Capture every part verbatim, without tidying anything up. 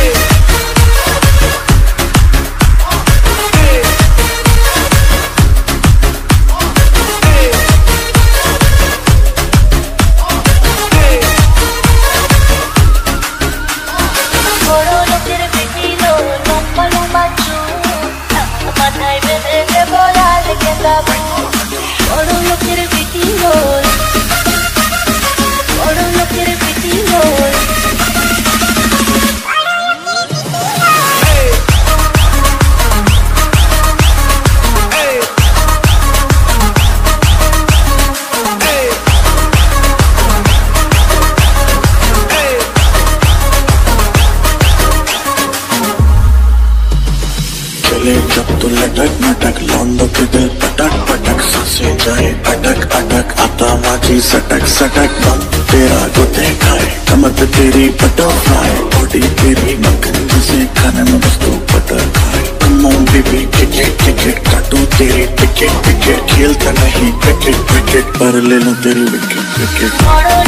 जब तो लटक मटक लौंडों के दिल पटक पटक सांसें जाए अटक अटक आता माची सटक सटक दम तेरा गुते खाए कमर पे तेरी बटरफ्लाई बॉडी तेरी मक्खन जिसे खाने में बस तू बटर खाए come on baby cricket cricket काटो तेरी टिकट टिकट खेलता नहीं क्रिकेट क्रिकेट पर ले लो तेरी विकेट विकेट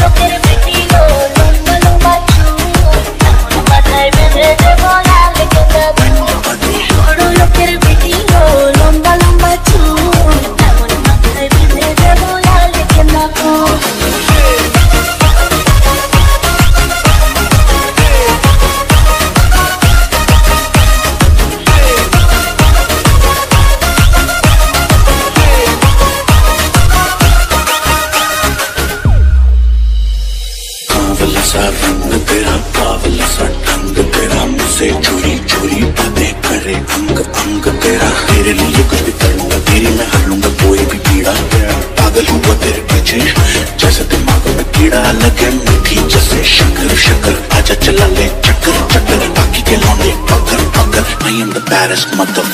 रंग तेरा बावला सा ढंग तेरा मुझसे चोरी चोरी बातें करे अंग अंग तेरा तेरे लिए कुछ भी करूंगा तेरी मैं हर लूंगा कोई भी पीड़ा पागल हुआ तेरे पीछे जैसे दिमाग में कीड़ा लगे मीठी जैसे शक्कर शक्कर आजा चला ले चक्कर चक्कर बाकी के लौंडे पकड़ पकड़ I am the baddest mother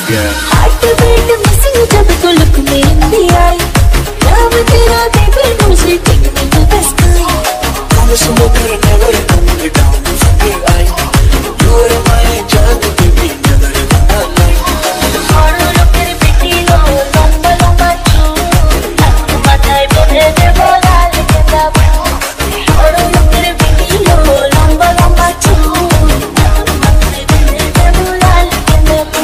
जब तो look me in the eye love तेरा baby मुझे take me to the sky promise you will never let me down from your eye you are my jaan baby never gonna lie और लोग तेरे पिटी लो लंबा लंबा चू माथे पे दे बोला लेकिन अब और लोग तेरे पिटी लो लंबा लंबा चू माथे पे दे बोला लेकिन अब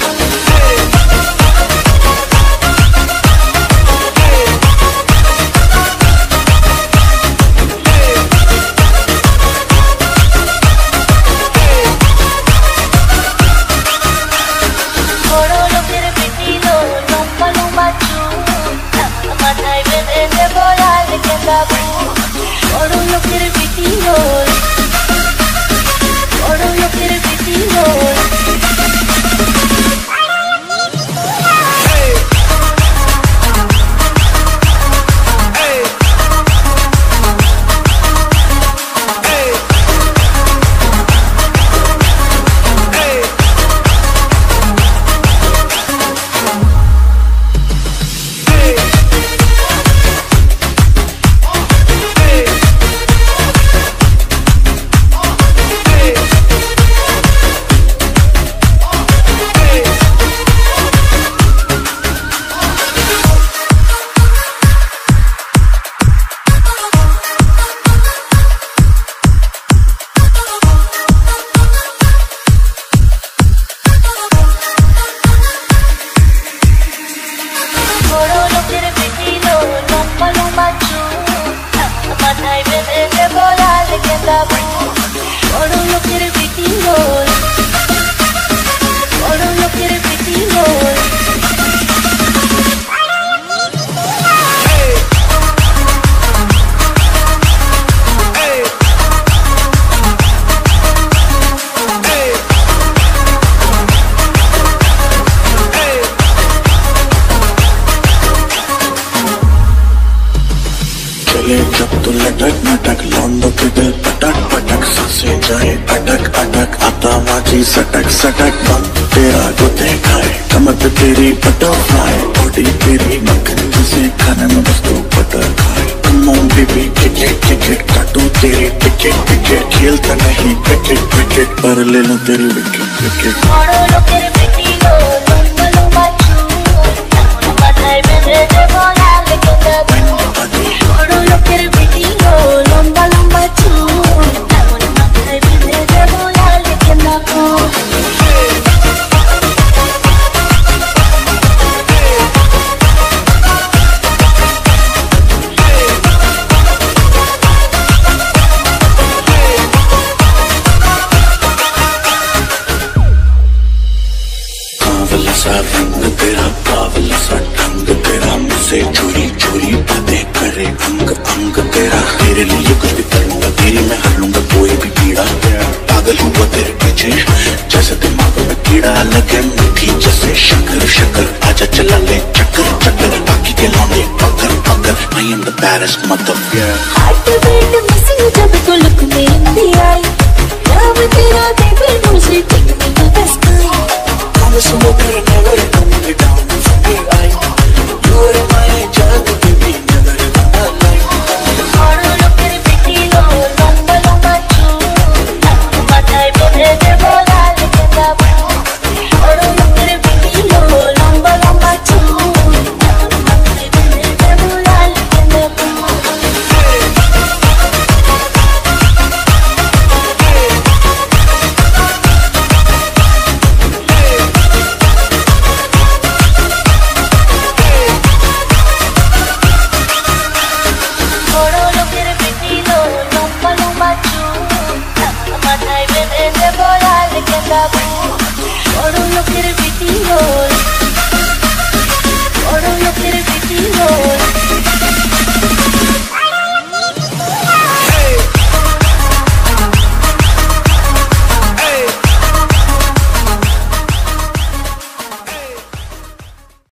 जब तो लटक मटक लौंडों के दिल पटक पटक सांसें जाए अटक अटक आता माची सटक सटक दम तेरा गुते खाए कमर पे तेरी बटरफ्लाई बॉडी तेरी मक्खन जिसे खाने में बस तू बटर खाए come on baby cricket cricket काटो तेरी टिकट टिकट खेलता नहीं क्रिकेट क्रिकेट पर ले लो तेरी विकेट विकेट और लोग तेरे पिटी लो लंबा लंबा चू माथे पे दे बोला लेकिन अब और लोग तेरे पिटी लो लंबा लंबा चू माथे पे दे बोला लेकिन अब करे अंग अंग तेरा, तेरे लिए कुछ भी कर लूंगा, तेरी मैं हर लूंगा कोई भी पीड़ा। पागल हुआ तेरे पीछे जैसे दिमाग में कीड़ा, लगे मीठी जैसे शक्कर शक्कर, आजा चला ले चक्कर चक्कर, बाकी के लौंडे पकड़ पकड़। I am the baddest mother, yeah.